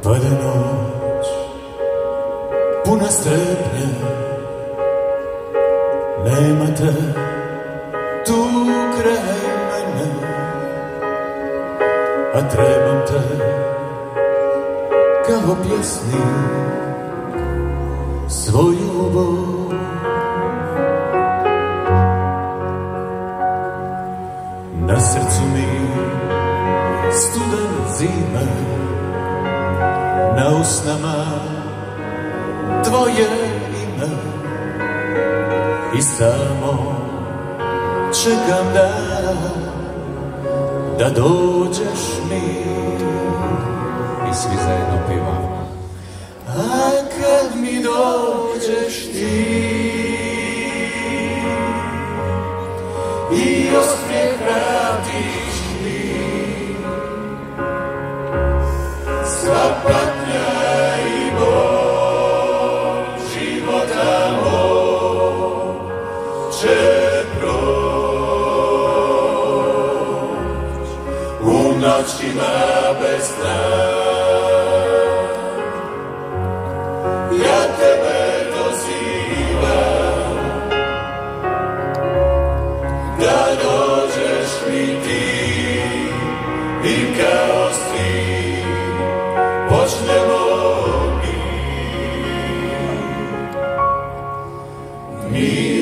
Pada noć, puna strepnje, nema te tu kraj mene, a trebam te kao pjesnik svoju ljubav. Na srcu mi studen zime, na usnama tvoje ime i samo čekam da dođeš mi. I svi zajedno pivamo. A kad mi dođeš ti i osmijeh vratiš mi, sva patnja i bol života mog će proć u noćima bez sna. Ja tebe dozivam da dođeš mi ti i kao svi počnemo mi.